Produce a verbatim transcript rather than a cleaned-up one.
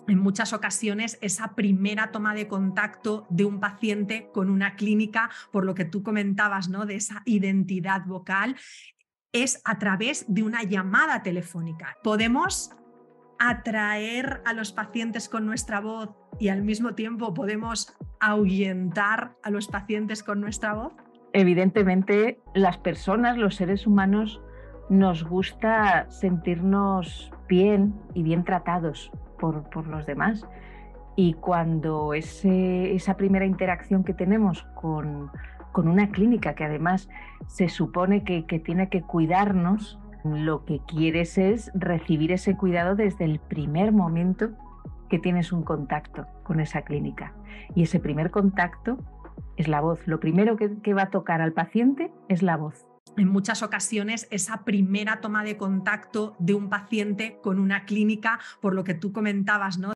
En muchas ocasiones, esa primera toma de contacto de un paciente con una clínica, por lo que tú comentabas, ¿no? De esa identidad vocal, es a través de una llamada telefónica. Podemos atraer a los pacientes con nuestra voz y al mismo tiempo podemos ahuyentar a los pacientes con nuestra voz. Evidentemente, las personas, los seres humanos, nos gusta sentirnos bien y bien tratados por, por los demás. Y cuando ese, esa primera interacción que tenemos con, con una clínica que además se supone que, que tiene que cuidarnos, lo que quieres es recibir ese cuidado desde el primer momento que tienes un contacto con esa clínica. Y ese primer contacto es la voz. Lo primero que, que va a tocar al paciente es la voz. En muchas ocasiones, esa primera toma de contacto de un paciente con una clínica, por lo que tú comentabas, ¿no?